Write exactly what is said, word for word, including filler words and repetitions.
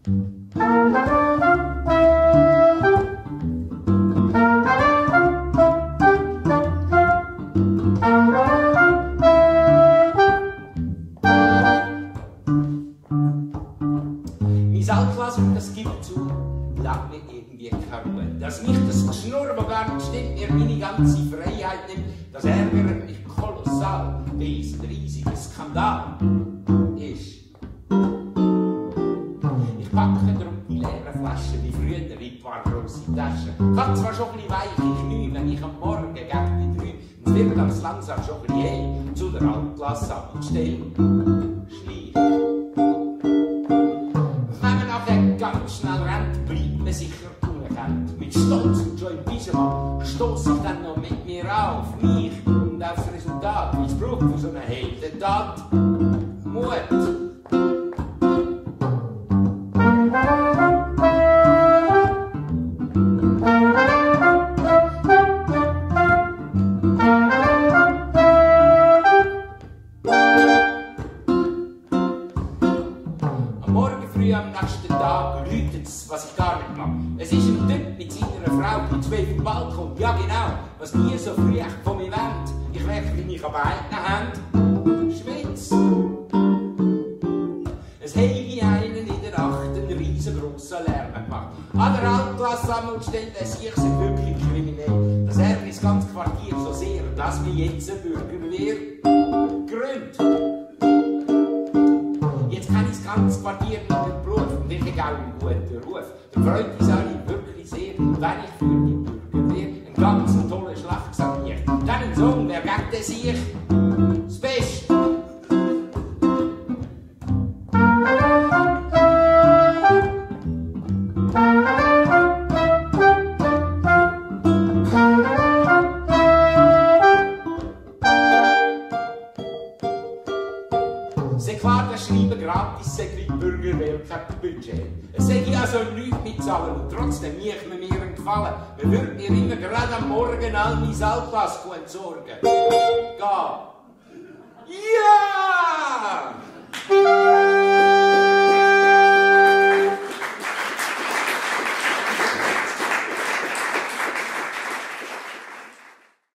Mein Altglas, und das gibt zu, lag mir irgendwie keine Ruhe. Dass mich das Geschnurr, das gar nicht stimmt, mir meine ganze Freiheit nimmt, das ärgert mich kolossal, weil es ein riesiger Skandal ist. Ich packe drum die leeren Flaschen wie früher in ein paar grosse Taschen. Ich habe zwar schon ein bisschen weiche Knie, wenn ich am Morgen gegen die drei, und es wird ganz langsam schon ein bisschen hell, zu der Altglas ab und stell, schleich. Ganz schnell rennt, bleibt mir sicher unerkannt. Mit Stolz und schon im Pyjama stoß ich dann noch mit mir auf mich und aufs Resultat. Was braucht für so eine Heldentat? Mut. Am Morgen früh am nächsten Tag läutet's, was ich gar nicht mag. Es ist ein Typ mit seiner Frau, die zwei vom Balkon, ja genau, was die so früh echt von mir wollen. Ich merke, wie mich an beiden Händen schwitz. Es hätte wie einen in der Nacht einen riesengroßen Lärm gemacht. An der Altglassammelstelle sehe ich sie wirklich kriminell. Das ärgert das ganze Quartier so sehr, dass wir jetzt eine Bürgerwehr gründet. Jetzt kenne ich das ganze Quartier mit dem Beruf und ich habe auch einen guten Ruf. Dann freut uns alle wirklich sehr, wenn ich für die Bürgerwehr einen ganz tollen Schlag saniert. Dann ein Song, wer geht der sich? Das Beste! C'est klar, das Schreiben gratis, sagt die Bürgerwehr kein Budget. Es sage ich also nichts mitzahlen und trotzdem macht mir mir einen Gefallen. Man würde mir immer gerade am Morgen all mein Altglas entsorgen. Geh! Ja!